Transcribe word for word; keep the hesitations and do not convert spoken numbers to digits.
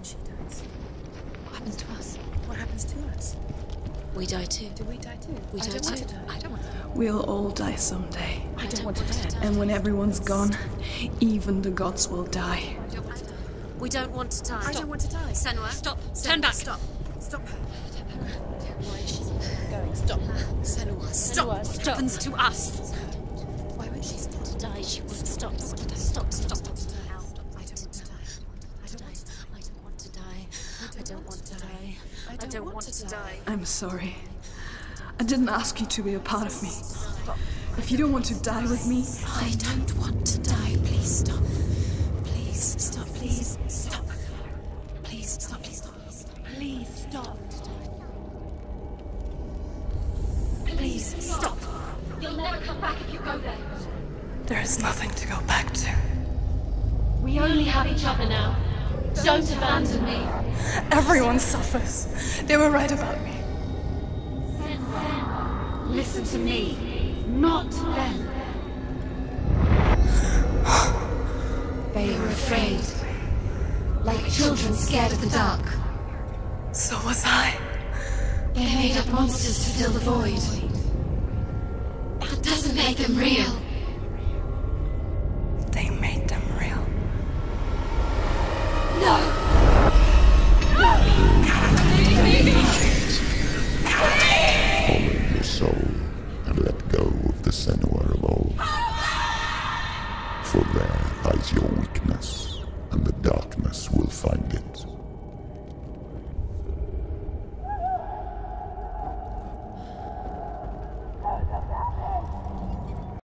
she dies? What happens to us? What happens to us? We die too. Do we die too? We I die don't too. want to die. I don't want to die. We'll all die someday. I don't want to die. And when everyone's gone, even the gods will die. I don't want to die. We don't want to die. I don't want to die. Senua, stop. Senua, Turn back. Stop. Stop her. Why is she Going. Stop. Senua, stop. What Stop. happens to us? Why would she stop? To die, she won't stop. Stop, stop, stop. I don't want to die. I don't want to die. I don't want to die. I don't want to die. I'm sorry. I didn't ask you to be a part of me. If you don't want to die with me, I don't want to die. Please stop. Please stop. Please stop. Please stop. Please stop. Please stop. Please stop. You'll never come back if you go there. there is nothing to go back to. We only have each other now. Don't abandon me. Everyone suffers. They were right about me. Listen to me, not them. They were afraid. Like children scared of the dark. So was I. They made up monsters to fill the void. That doesn't make them real. They made them real. No!